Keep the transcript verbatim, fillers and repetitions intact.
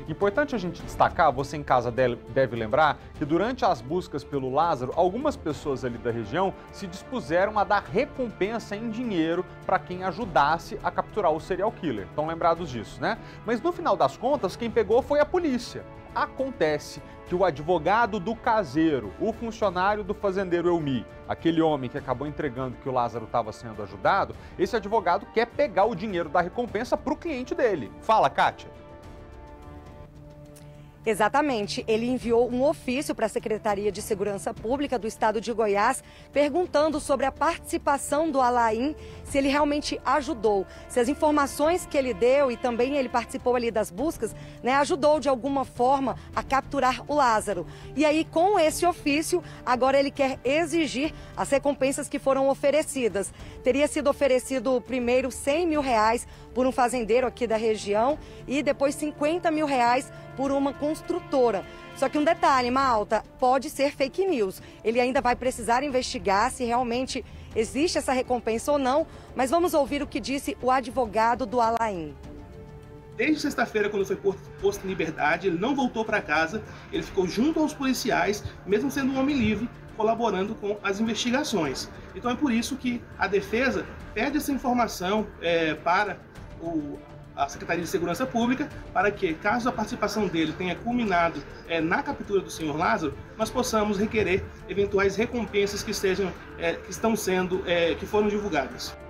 Importante a gente destacar, você em casa deve lembrar, que durante as buscas pelo Lázaro, algumas pessoas ali da região se dispuseram a dar recompensa em dinheiro para quem ajudasse a capturar o serial killer. Estão lembrados disso, né? Mas no final das contas, quem pegou foi a polícia. Acontece que o advogado do caseiro, o funcionário do fazendeiro Elmi, aquele homem que acabou entregando que o Lázaro estava sendo ajudado, esse advogado quer pegar o dinheiro da recompensa para o cliente dele. Fala, Kátia. Exatamente. Ele enviou um ofício para a Secretaria de Segurança Pública do Estado de Goiás, perguntando sobre a participação do Alain, se ele realmente ajudou, se as informações que ele deu e também ele participou ali das buscas, né, ajudou de alguma forma a capturar o Lázaro. E aí, com esse ofício, agora ele quer exigir as recompensas que foram oferecidas. Teria sido oferecido primeiro cem mil reais por um fazendeiro aqui da região e depois cinquenta mil reais por uma construtora. Só que um detalhe, Malta, pode ser fake news. Ele ainda vai precisar investigar se realmente existe essa recompensa ou não, mas vamos ouvir o que disse o advogado do Alain. Desde sexta-feira, quando foi posto em liberdade, ele não voltou para casa, ele ficou junto aos policiais, mesmo sendo um homem livre, colaborando com as investigações. Então é por isso que a defesa pede essa informação é, para o a Secretaria de Segurança Pública, para que, caso a participação dele tenha culminado é, na captura do senhor Lázaro, nós possamos requerer eventuais recompensas que, sejam, é, que estão sendo, é, que foram divulgadas.